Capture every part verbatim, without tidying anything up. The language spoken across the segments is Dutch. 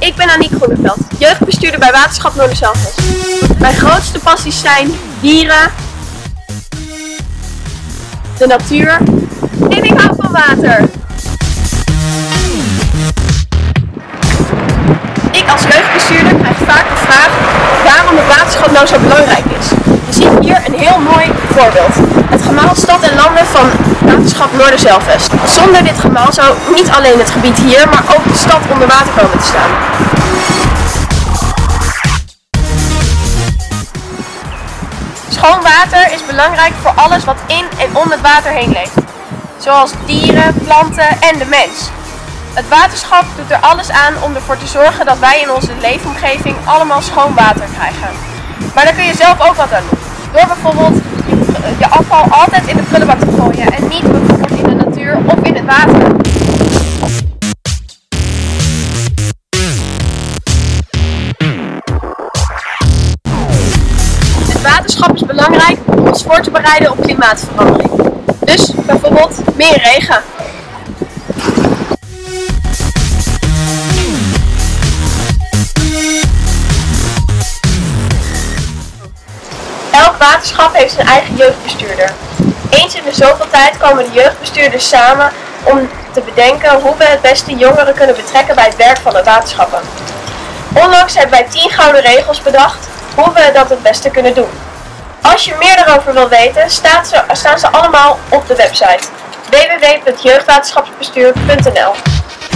Ik ben Aniek Groeneveld, jeugdbestuurder bij Waterschap Noorderzelfvest. Mijn grootste passies zijn dieren, de natuur en ik hou van water. Ik als jeugdbestuurder krijg vaak de vraag waarom het waterschap nou zo belangrijk is. Je ziet hier een heel mooi voorbeeld. Het gemaal Stad en Landen van Waterschap Noorderzelfvest. Zonder dit gemaal zou niet alleen het gebied hier, maar ook de stad onder water komen te staan. Schoon water is belangrijk voor alles wat in en om het water heen leeft. Zoals dieren, planten en de mens. Het waterschap doet er alles aan om ervoor te zorgen dat wij in onze leefomgeving allemaal schoon water krijgen. Maar daar kun je zelf ook wat aan doen. Door bijvoorbeeld je afval altijd in de prullenbak te gooien en niet bijvoorbeeld in de natuur of in het water. Het waterschap is belangrijk om ons voor te bereiden op klimaatverandering. Dus bijvoorbeeld meer regen. Elk waterschap heeft zijn eigen jeugdbestuurder. Eens in de zoveel tijd komen de jeugdbestuurders samen om te bedenken hoe we het beste jongeren kunnen betrekken bij het werk van de waterschappen. Onlangs hebben wij tien gouden regels bedacht hoe we dat het beste kunnen doen. Als je meer daarover wil weten, staan ze, staan ze allemaal op de website w w w punt jeugdwaterschapsbestuur punt n l.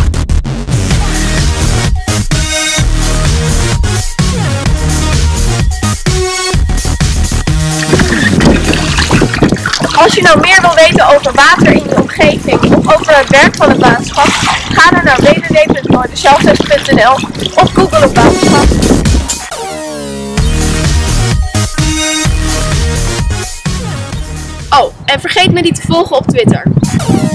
Als je nou meer wil weten over water in je omgeving of over het werk van het waterschap, ga dan naar w w w punt noorderzelfvest punt n l of Google op waterschap. Oh, en vergeet me niet te volgen op Twitter.